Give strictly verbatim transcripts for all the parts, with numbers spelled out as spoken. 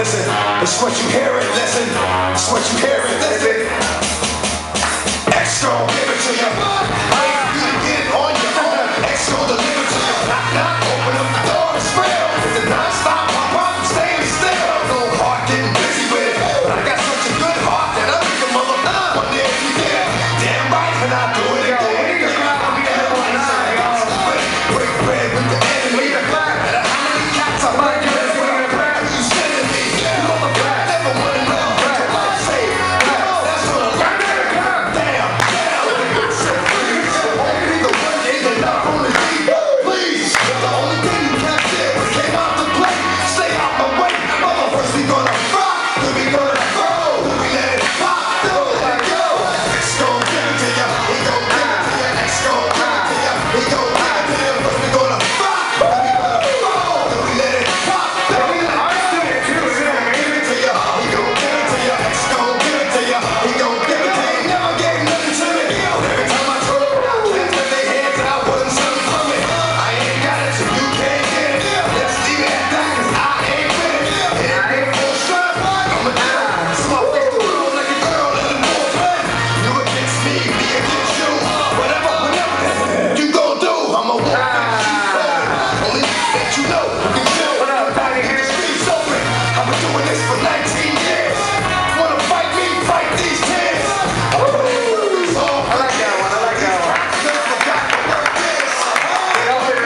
listen. It's what you hear it, listen. It's what you hear it, listen. X gon' give it to you. Wait for you to get it on your own. X gon' deliver to you. Knock, knock, open up the door, it's real. It's a non-stop pop up, staying still. No heart getting busy with it, but I got such a good heart that I make a mother one day if you get it. Damn right, and I do it again. Break bread with the enemy. No matter how many cats I might get.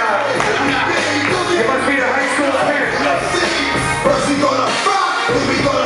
We gonna